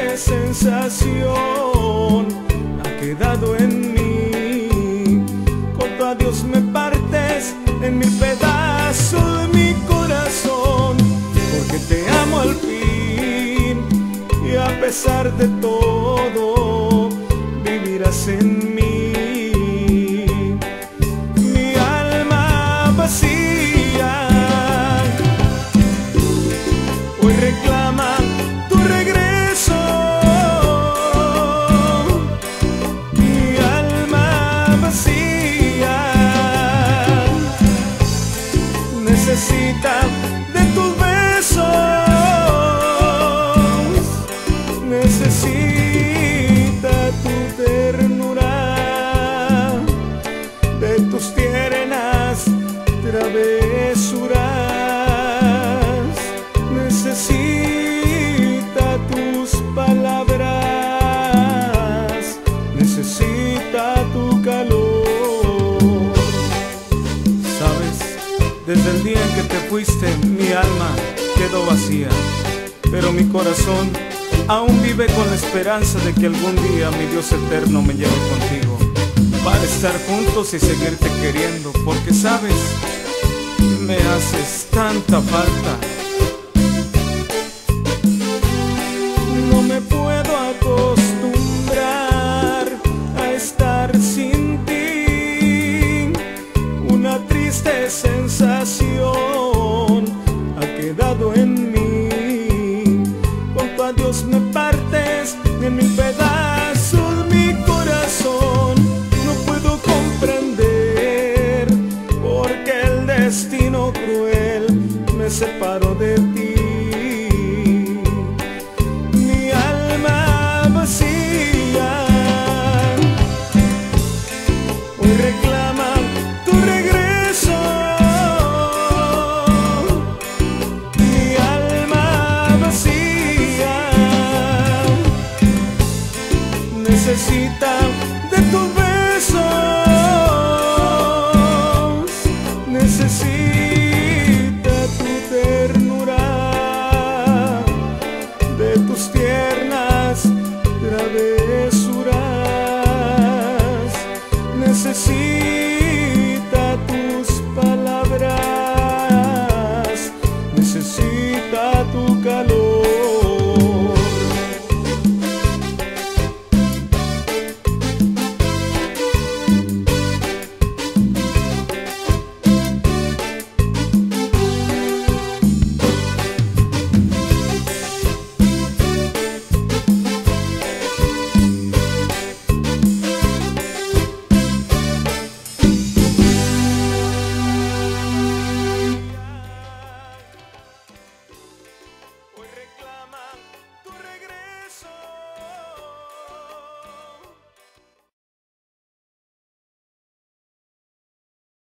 sensación ha quedado en mí. Junto a Dios me partes en mil pedazos de mi corazón, porque te amo al fin y a pesar de todo vivirás en mí. Mi alma vacía hoy reclama tu regreso. Mi alma vacía necesita de tus besos, necesita tu ternura, de tus tiernas travesuras, necesita tus palabras, necesita tu calor. Sabes, desde el día en que te fuiste, mi alma quedó vacía, pero mi corazón aún vive con la esperanza de que algún día mi Dios eterno me lleve contigo, para estar juntos y seguirte queriendo, porque sabes, me haces tanta falta. No me puedo acostumbrar a estar sin ti. Una triste sensación ha quedado en mí. Junto a Dios me partes en mil pedazos mi corazón. No puedo comprender porque el destino cruel me separó de ti. Mi alma vacía hoy reclama tu regreso. Mi alma vacía necesita de tus besos, necesita tu ternura, de tus tiempos